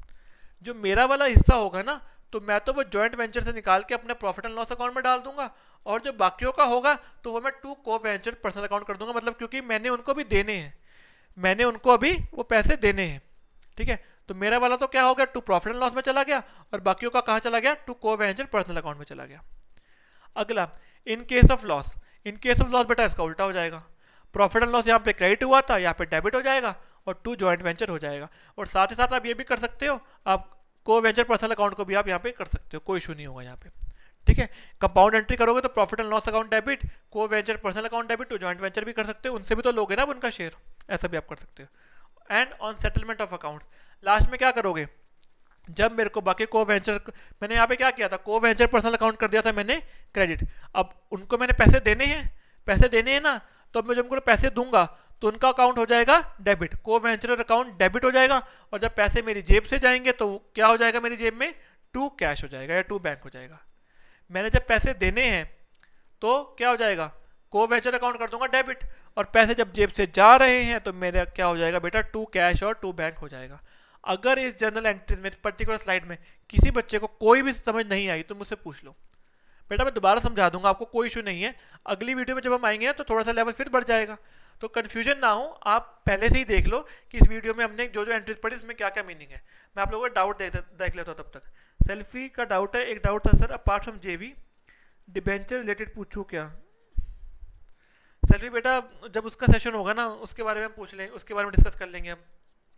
जो मेरा वाला हिस्सा होगा ना तो मैं तो वो जॉइंट वेंचर से निकाल के अपने प्रॉफिट एंड लॉस अकाउंट में डाल दूंगा, और जो बाकियों का होगा तो वो मैं to co venture personal account कर दूंगा, मतलब क्योंकि मैंने उनको भी देने हैं, मैंने उनको अभी वो पैसे देने हैं, ठीक है, तो मेरा वाला तो क्या हो गया, टू प्रॉफिट एंड लॉस में चला गया, और बाकियों का कहाँ चला गया, to co venture personal account में चला गया। अगला in case of loss, in case of loss बेटा इसका उल्टा हो जाएगा, प्रॉफिट एंड लॉस यहाँ पे क्रेडिट हुआ था, यहाँ पे डेबिट हो जाएगा और टू जॉइंट वेंचर हो जाएगा, और साथ ही साथ आप ये भी कर सकते हो, आप को वेंचर पर्सनल अकाउंट को भी आप यहाँ पे कर सकते हो, कोई इशू नहीं होगा यहाँ पे, ठीक है। कंपाउंड एंट्री करोगे तो profit and loss account debit, co venture personal account debit, to joint venture भी कर सकते हो, उनसे भी तो लोगे ना उनका शेयर, ऐसा भी आप कर सकते हो। And on settlement of account, last में क्या करोगे, जब मेरे को बाकी को वेंचर, मैंने यहाँ पे क्या किया था, को वेंचर पर्सनल अकाउंट कर दिया था मैंने क्रेडिट, अब उनको मैंने पैसे देने हैं, पैसे देने हैं ना, तो अब मैं जब उनको पैसे दूंगा तो उनका अकाउंट हो जाएगा debit, co venture account debit हो जाएगा, और जब पैसे मेरी जेब से जाएंगे तो क्या हो जाएगा मेरी जेब में, टू कैश हो जाएगा या टू बैंक हो जाएगा। मैंने जब पैसे देने हैं तो क्या हो जाएगा, को वेंचर अकाउंट कर दूंगा डेबिट, और पैसे जब जेब से जा रहे हैं तो मेरा क्या हो जाएगा बेटा, टू कैश और टू बैंक हो जाएगा। अगर इस जर्नल एंट्रीज में पर्टिकुलर स्लाइड में किसी बच्चे को कोई भी समझ नहीं आई तो मुझसे पूछ लो बेटा, मैं दोबारा समझा दूंगा आपको, कोई इशू नहीं है, अगली वीडियो में जब हम आएंगे ना तो थोड़ा सा लेवल फिर बढ़ जाएगा, तो कन्फ्यूजन ना हो, आप पहले से ही देख लो कि इस वीडियो में हमने जो जो एंट्रीज पढ़ी उसमें क्या क्या मीनिंग है। मैं आप लोगों का डाउट देख लेता हूँ तब तक। सेल्फी का डाउट है, एक डाउट था sir, apart from JV debenture related पूछूं क्या? सेल्फी बेटा जब उसका सेशन होगा ना उसके बारे में हम पूछ लेंगे, उसके बारे में डिस्कस कर लेंगे हम।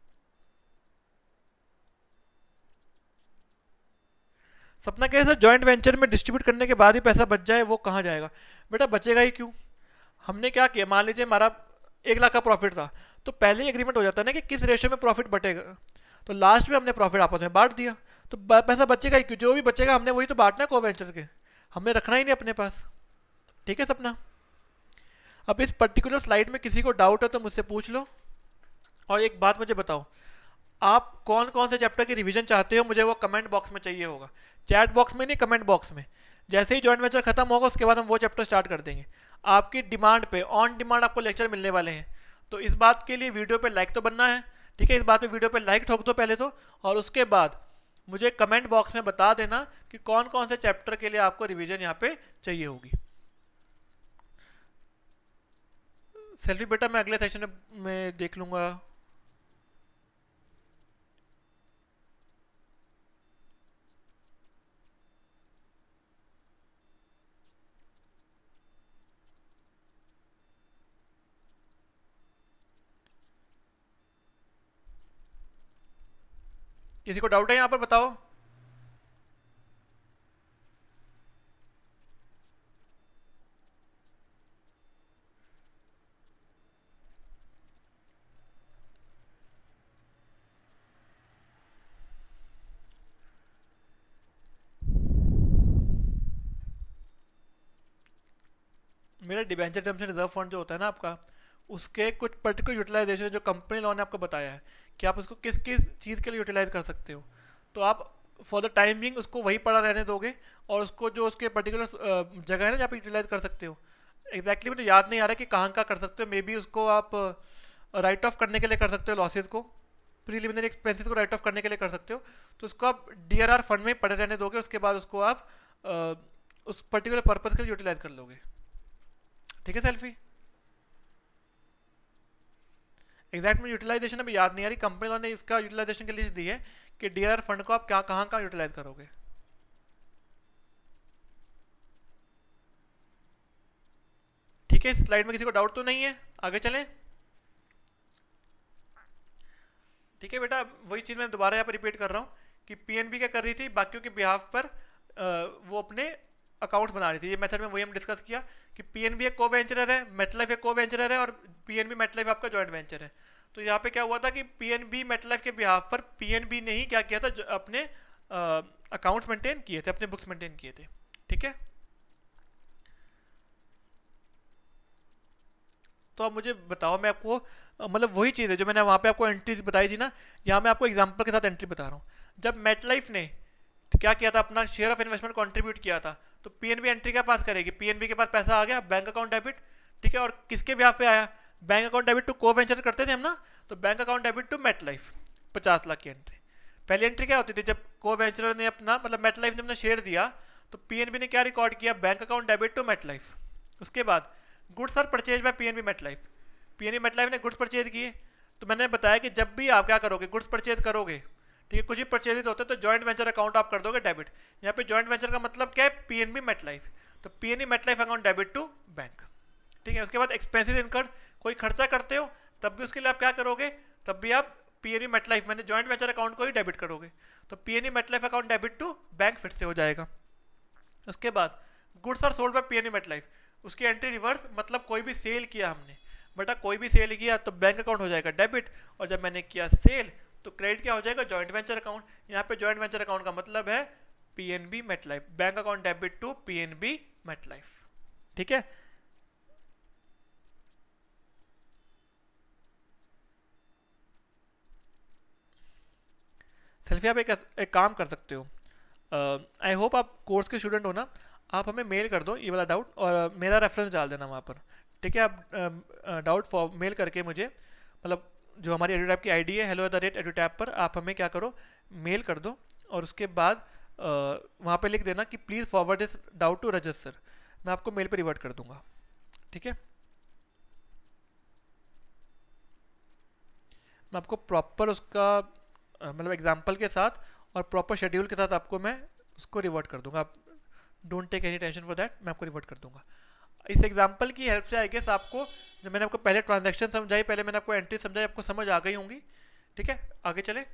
सपना कह रहे सर जॉइंट वेंचर में डिस्ट्रीब्यूट करने के बाद ही पैसा बच जाए, वो कहाँ जाएगा? बेटा बचेगा ही क्यों? हमने क्या किया, मान लीजिए हमारा 1 लाख का प्रॉफिट था, तो पहले ही एग्रीमेंट हो जाता है ना कि किस रेशियो में प्रॉफिट बटेगा, तो लास्ट में हमने प्रॉफिट आपस में बांट दिया, तो पैसा बचेगा ही क्यों? जो भी बचेगा हमने वही तो बांटना है को वेंचर के, हमने रखना ही नहीं अपने पास। ठीक है सपना? अब इस पर्टिकुलर स्लाइड में किसी को डाउट है तो मुझसे पूछ लो। और एक बात मुझे बताओ, आप कौन कौन से चैप्टर की रिवीजन चाहते हो, मुझे वो कमेंट बॉक्स में चाहिए होगा, चैट बॉक्स में नहीं, कमेंट बॉक्स में। जैसे ही जॉइंट वेंचर खत्म होगा उसके बाद हम वो चैप्टर स्टार्ट कर देंगे। आपकी डिमांड पे, ऑन डिमांड आपको लेक्चर मिलने वाले हैं, तो इस बात के लिए वीडियो पे लाइक तो बनना है। ठीक है, इस बात पे वीडियो पे लाइक ठोक दो पहले तो, और उसके बाद मुझे कमेंट बॉक्स में बता देना कि कौन कौन से चैप्टर के लिए आपको रिवीजन यहाँ पे चाहिए होगी। सेल्फी बेटा मैं अगले सेशन में देख लूंगा। किसी को डाउट है यहाँ पर बताओ? मेरा डिबेंचर रिडम्पशन रिजर्व फंड जो होता है ना आपका, उसके कुछ पर्टिकुलर यूटिलाइजेशन जो कंपनी लॉ ने आपको बताया है कि आप उसको किस किस चीज़ के लिए यूटिलाइज कर सकते हो, तो आप फॉर द टाइम बिंग उसको वही पड़ा रहने दोगे, और उसको जो उसके पर्टिकुलर जगह है ना जहाँ पे यूटिलाइज कर सकते हो, एग्जैक्टली मुझे याद नहीं आ रहा कि कहाँ कहाँ कर सकते हो। मे बी उसको आप राइट ऑफ करने के लिए कर सकते हो, लॉसेज को, प्रीलिमिनरी एक्सपेंसेस को राइट ऑफ करने के लिए कर सकते हो, तो उसको आप डीआरआर फंड में पड़े रहने दोगे, उसके बाद उसको आप उस पर्टिकुलर पर्पज के लिए यूटिलाइज कर लोगे। ठीक है सेल्फी? एग्जैक्ट में यूटिलाइजेशन अभी याद नहीं आ रही, कंपनी ने इसका यूटिलाइजेशन की लिस्ट दी है कि डीआर फंड को आप क्या कहाँ कहाँ यूटिलाइज करोगे। ठीक है, इस स्लाइड में किसी को डाउट तो नहीं है, आगे चलें? ठीक है बेटा, वही चीज़ मैं दोबारा यहाँ पर रिपीट कर रहा हूँ कि पीएनबी क्या कर रही थी, बाकियों के बिहाफ पर वो अपने अकाउंट्स बना रही थी। ये मेथड में वही हम डिस्कस किया कि पीएनबी एक को वेंचरर है, मेटलाइफ एक को वेंचरर है, और पीएनबी मेटलाइफ आपका जॉइंट वेंचर है। तो यहाँ पे क्या हुआ था कि पीएनबी मेटलाइफ के बिहाफ पर पीएनबी ने ही क्या किया था, अपने अकाउंट्स मेंटेन किए थे, अपने बुक्स मेंटेन किए थे। ठीक है, तो अब मुझे बताओ, मैं आपको मतलब वही चीज़ है जो मैंने वहाँ पे आपको एंट्रीज बताई थी ना, यहाँ मैं आपको एग्जांपल के साथ एंट्री बता रहा हूँ। जब मेटलाइफ ने क्या किया था, अपना शेयर ऑफ इन्वेस्टमेंट कंट्रीब्यूट किया था, तो पीएनबी एंट्री क्या पास करेगी, पीएनबी के पास पैसा आ गया, बैंक अकाउंट डेबिट। ठीक है, और किसके ब्याह पे आया, bank account debit to co venture करते थे हम ना, तो bank account debit to MetLife 50 lakh की एंट्री। पहली एंट्री क्या होती थी, जब को वेंचर ने अपना मतलब मेटलाइफ ने अपना शेयर दिया, तो पीएनबी ने क्या रिकॉर्ड किया, bank account debit to MetLife. उसके बाद goods are purchase by PNB MetLife, PNB MetLife ने गुड्स परचेज किए। तो मैंने बताया कि जब भी आप क्या करोगे, गुड्स परचेज करोगे, ठीक है, कुछ ही परचेज होते हैं, तो जॉइंट वेंचर अकाउंट आप कर दोगे डेबिट। यहाँ पे जॉइंट वेंचर का मतलब क्या है, पीएनबी मेटलाइफ, तो PNB MetLife account debit to bank. ठीक है, उसके बाद एक्सपेंसेस इनकर्ड, कोई खर्चा करते हो तब भी उसके लिए आप क्या करोगे, तब भी आप पीएनबी मेटलाइफ मैंने जॉइंट वेंचर अकाउंट को ही डेबिट करोगे, तो PNB MetLife account debit to bank फिर से हो जाएगा। उसके बाद goods are sold by PNB MetLife, उसकी एंट्री रिवर्स, मतलब कोई भी सेल किया हमने, बेटा कोई भी सेल किया तो बैंक अकाउंट हो जाएगा डेबिट, और जब मैंने किया सेल तो क्रेडिट क्या हो जाएगा, जॉइंट वेंचर अकाउंट। यहाँ पे जॉइंट वेंचर अकाउंट का मतलब है PNB MetLife, bank account debit to PNB MetLife. ठीक है, सेल्फी आप एक काम कर सकते हो, आई होप आप कोर्स के स्टूडेंट हो ना, आप हमें मेल कर दो ये वाला डाउट, और मेरा रेफरेंस डाल देना वहाँ पर। ठीक है, आप डाउट मेल करके मुझे, मतलब जो हमारी एडुटैप की आईडी है hello@edutap पर, आप हमें क्या करो, मेल कर दो, और उसके बाद वहाँ पे लिख देना कि please forward this doubt to Rajat sir, मैं आपको मेल पे रिवर्ट कर दूंगा। ठीक है, मैं आपको प्रॉपर उसका मतलब एग्जाम्पल के साथ और प्रॉपर शेड्यूल के साथ आपको मैं उसको रिवर्ट कर दूंगा। आप don't take any tension for that, मैं आपको रिवर्ट कर दूंगा। इस एग्जाम्पल की हेल्प से आई गेस आपको, जो मैंने आपको पहले ट्रांजैक्शन समझाई, पहले मैंने आपको एंट्री समझाई, आपको समझ आ गई होंगी। ठीक है, आगे चले।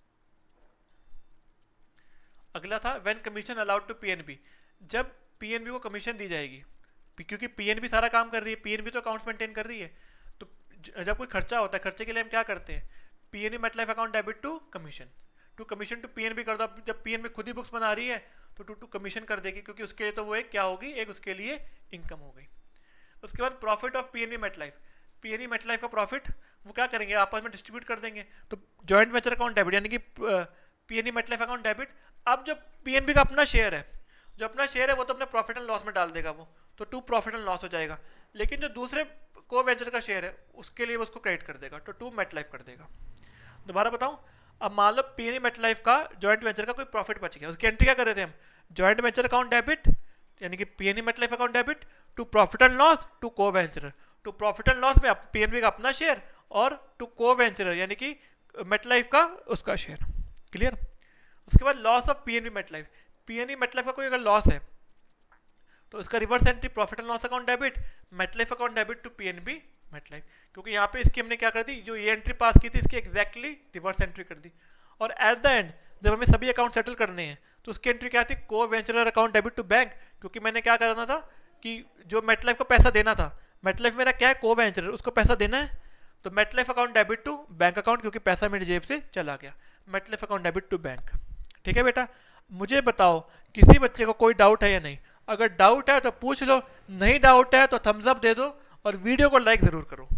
अगला था when commission allowed to PNB, जब पीएनबी को कमीशन दी जाएगी, क्योंकि पीएनबी सारा काम कर रही है, पीएनबी तो अकाउंट्स मेंटेन कर रही है, तो जब कोई खर्चा होता है, खर्चे के लिए हम क्या करते हैं, PNB MetLife account debit to commission to PNB कर दो। जब पीएनबी खुद ही बुक्स बना रही है तो टू कमीशन कर देगी, क्योंकि उसके लिए तो वो एक क्या होगी, एक उसके लिए इनकम हो गई। उसके बाद profit of PNB MetLife, PNB MetLife का प्रॉफिट वो क्या करेंगे, आपस में डिस्ट्रीब्यूट कर देंगे। तो जॉइंट वेंचर अकाउंट डेबिट यानी कि पीएनबी मेटलाइफ अकाउंट डेबिट। अब जो पीएनबी का अपना शेयर है, जो अपना शेयर है वो तो अपने प्रॉफिट एंड लॉस में डाल देगा, वो तो टू प्रॉफिट एंड लॉस हो जाएगा। लेकिन जो दूसरे को वेंचर का शेयर है उसके लिए वो उसको क्रेडिट कर देगा, तो टू मेटलाइफ कर देगा। दोबारा बताऊं, अब मान लो पीएनबी मेटलाइफ का जॉइंट वेंचर का कोई प्रॉफिट बच गया, उसकी एंट्री क्या कर रहे थे हम, जॉइंट वेंचर अकाउंट डेबिट यानी कि PNB MetLife account debit to profit and loss to co venture, to profit and loss में पीएनबी का अपना शेयर और टू को वेंचर यानी कि मेटलाइफ का उसका शेयर। क्लियर। उसके बाद loss of PNB MetLife, PNB MetLife का कोई अगर लॉस है तो इसका reverse entry profit and loss account debit MetLife account debit to PNB MetLife, क्योंकि यहाँ पे इसकी हमने क्या कर दी, जो ये एंट्री पास की थी इसकी एग्जैक्टली रिवर्स एंट्री कर दी। और एट द एंड जब हमें सभी अकाउंट सेटल करने हैं तो उसकी एंट्री क्या थी, co venturer account debit to bank, क्योंकि मैंने क्या करना था कि जो मेटलाइफ को पैसा देना था, मेटलाइफ मेरा क्या है को वेंचरर, उसको पैसा देना है, तो MetLife account debit to bank account, क्योंकि पैसा मेरी जेब से चला गया, MetLife account debit to bank. ठीक है बेटा, मुझे बताओ किसी बच्चे को कोई डाउट है या नहीं, अगर डाउट है तो पूछ लो, नहीं डाउट है तो थम्स अप दे दो और वीडियो को लाइक जरूर करो।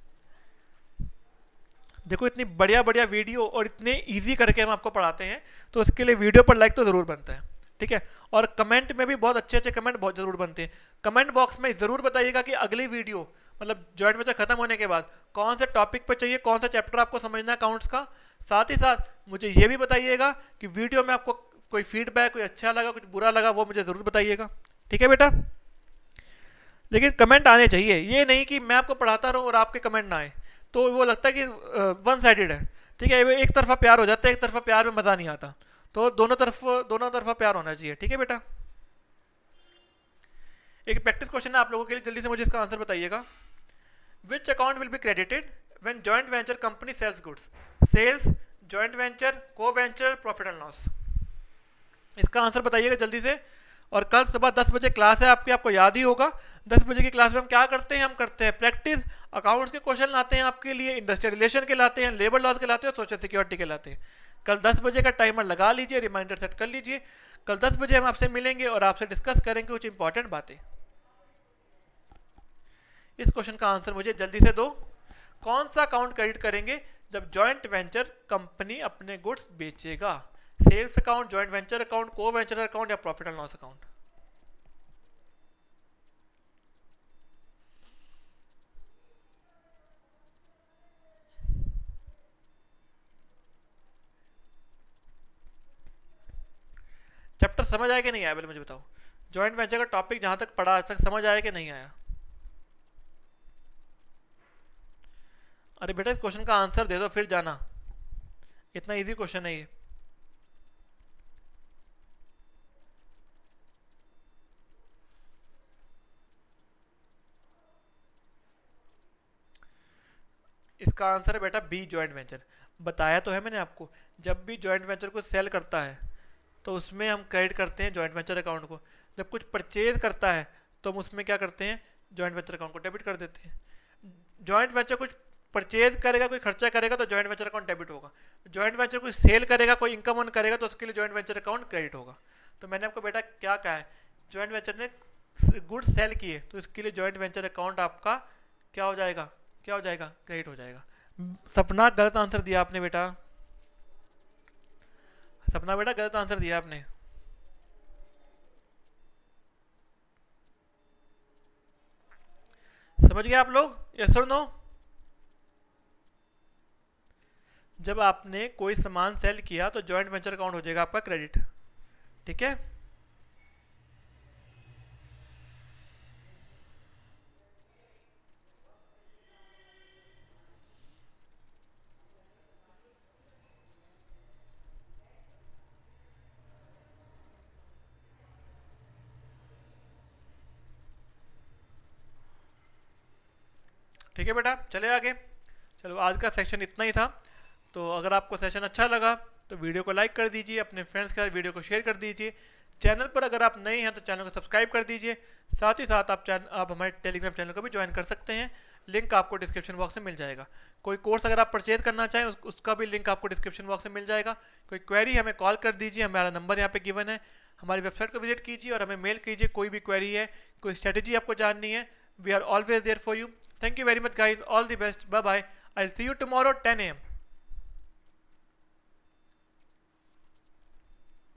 देखो इतनी बढ़िया बढ़िया वीडियो और इतने इजी करके हम आपको पढ़ाते हैं, तो उसके लिए वीडियो पर लाइक तो जरूर बनता है। ठीक है, और कमेंट में भी बहुत अच्छे अच्छे कमेंट बहुत जरूर बनते हैं। कमेंट बॉक्स में जरूर बताइएगा कि अगली वीडियो मतलब जॉइंट वेंचर खत्म होने के बाद कौन से टॉपिक पर चाहिए, कौन सा चैप्टर आपको समझना है अकाउंट्स का। साथ ही साथ मुझे ये भी बताइएगा कि वीडियो में आपको कोई फीडबैक, कोई अच्छा लगा, कुछ बुरा लगा, वो मुझे जरूर बताइएगा। ठीक है बेटा, लेकिन कमेंट आने चाहिए, ये नहीं कि मैं आपको पढ़ाता रहूं और आपके कमेंट ना आए, तो वो लगता है कि वन साइडेड है। ठीक है, एक तरफा प्यार हो जाता है, एक तरफा प्यार में मजा नहीं आता, तो दोनों तरफा प्यार होना चाहिए। ठीक है बेटा, एक प्रैक्टिस क्वेश्चन है आप लोगों के लिए, जल्दी से मुझे इसका आंसर बताइएगा। Which account will be credited when joint venture company sells goods, sales, joint venture, co venture, profit and loss. इसका आंसर बताइएगा जल्दी से। और कल सुबह 10 बजे क्लास है आपकी, आपको याद ही होगा 10 बजे की क्लास में हम क्या करते हैं, हम करते हैं प्रैक्टिस, अकाउंट्स के क्वेश्चन लाते हैं आपके लिए, इंडस्ट्रियल रिलेशन के लाते हैं, लेबर लॉज के लाते हैं, सोशल सिक्योरिटी के लाते हैं। कल 10 बजे का टाइमर लगा लीजिए, रिमाइंडर सेट कर लीजिए, कल 10 बजे हम आपसे मिलेंगे और आपसे डिस्कस करेंगे कुछ इंपॉर्टेंट बातें। इस क्वेश्चन का आंसर मुझे जल्दी से दो, कौन सा अकाउंट क्रेडिट करेंगे जब जॉइंट वेंचर कंपनी अपने गुड्स बेचेगा, sales account, joint venture account, co venture account या profit and loss account. Chapter समझ आया कि नहीं आया, पहले मुझे बताओ। जॉइंट वेंचर का टॉपिक जहां तक पढ़ा आज तक समझ आया कि नहीं आया? अरे बेटा इस क्वेश्चन का आंसर दे दो फिर जाना, इतना इजी क्वेश्चन है ये। इसका आंसर है बेटा बी, जॉइंट वेंचर। बताया तो है मैंने आपको, जब भी जॉइंट वेंचर को सेल करता है तो उसमें हम क्रेडिट करते हैं जॉइंट वेंचर अकाउंट को, जब कुछ परचेज करता है तो हम उसमें क्या करते हैं, जॉइंट वेंचर अकाउंट को डेबिट कर देते हैं। जॉइंट वेंचर कुछ परचेज करेगा, कोई खर्चा करेगा तो जॉइंट वेंचर अकाउंट डेबिट होगा, जॉइंट वेंचर कोई सेल करेगा, कोई इनकम अर्न करेगा तो उसके लिए जॉइंट वेंचर अकाउंट क्रेडिट होगा। तो मैंने आपको बेटा क्या कहा है, जॉइंट वेंचर ने गुड सेल किए तो इसके लिए जॉइंट वेंचर अकाउंट आपका क्या हो जाएगा, क्या हो जाएगा, क्रेडिट हो जाएगा। सपना गलत आंसर दिया आपने बेटा, सपना बेटा गलत आंसर दिया आपने। समझ गए आप लोग, यस और नो? जब आपने कोई सामान सेल किया तो जॉइंट वेंचर अकाउंट हो जाएगा आपका क्रेडिट। ठीक है, ठीक है बेटा, चले आगे। चलो आज का सेशन इतना ही था। तो अगर आपको सेशन अच्छा लगा तो वीडियो को लाइक कर दीजिए, अपने फ्रेंड्स के साथ वीडियो को शेयर कर दीजिए। चैनल पर अगर आप नए हैं तो चैनल को सब्सक्राइब कर दीजिए। साथ ही साथ आप हमारे टेलीग्राम चैनल को भी ज्वाइन कर सकते हैं, लिंक आपको डिस्क्रिप्शन बॉक्स में मिल जाएगा। कोई कोर्स अगर आप परचेज करना चाहें उसका भी लिंक आपको डिस्क्रिप्शन बॉक्स में मिल जाएगा। कोई क्वेरी हमें कॉल कर दीजिए, हमारा नंबर यहाँ पे गिवन है। हमारी वेबसाइट को विजिट कीजिए और हमें मेल कीजिए, कोई भी क्वेरी है, कोई स्ट्रेटेजी आपको जाननी है। We are always there for you. Thank you very much guys, all the best, bye bye. I will see you tomorrow 10 AM